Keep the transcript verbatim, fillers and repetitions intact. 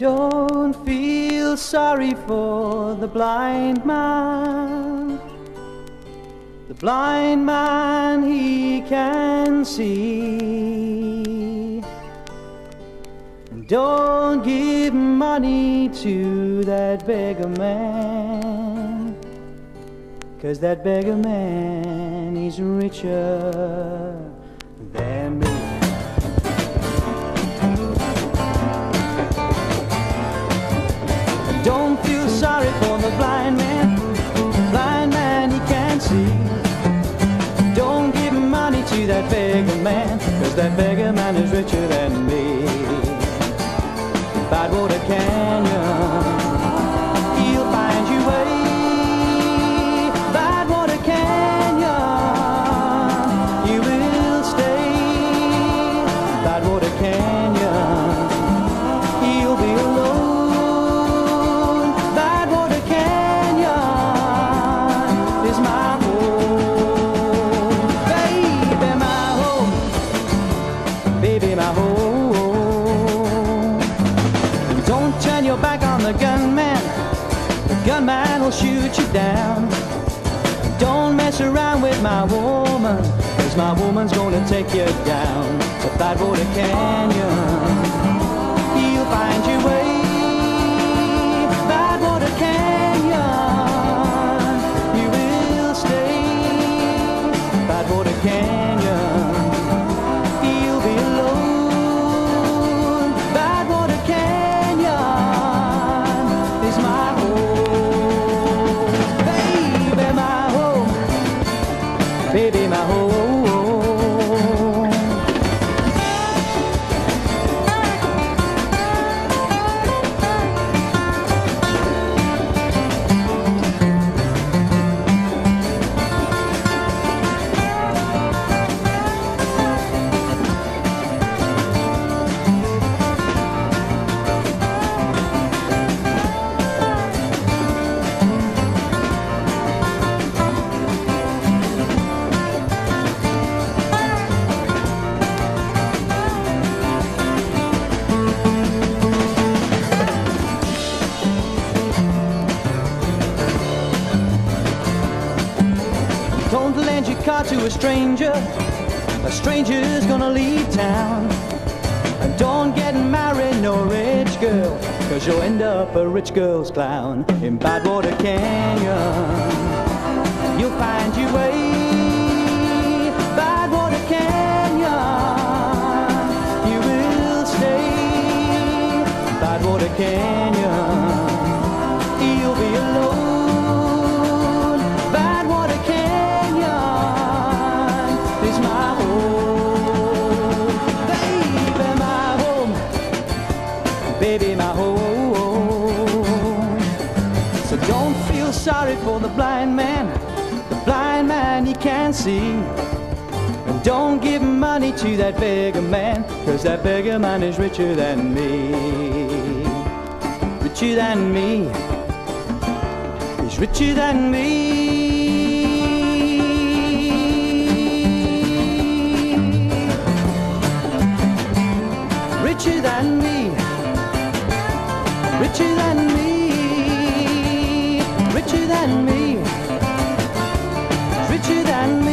Don't feel sorry for the blind man. The blind man, he can see. And don't give money to that beggar man, 'cause that beggar man is richer than me. Don't feel sorry for the blind man. The blind man, he can't see. Don't give money to that beggar man, 'cause that beggar man is richer than me. Badwater Canyon, he'll find you way. Badwater Canyon, you will stay. Badwater Canyon, he'll be alone. Badwater Canyon is my home. Baby, my home. Baby, my home. Don't turn your back on the gunman. The gunman will shoot you down. Don't mess around with my woman, 'cause my woman's gonna take you down to Badwater Canyon. He'll find you way. Badwater Canyon, you will stay. Badwater Canyon, he'll be alone. Badwater Canyon is my home. Baby, my home. Baby, my home. Don't lend your car to a stranger. A stranger's gonna leave town. And don't get married no rich girl, 'cause you'll end up a rich girl's clown. In Badwater Canyon, you'll find your way. Badwater Canyon, you will stay. Badwater Canyon, you'll be alone. Badwater Canyon is my home. Baby, my home. Baby, my home. So don't feel sorry for the blind man. The blind man, he can't see. And don't give money to that beggar man, 'cause that beggar man is richer than me. Richer than me. He's richer than me. Richer than me. Richer than me. Richer than me. Richer than me.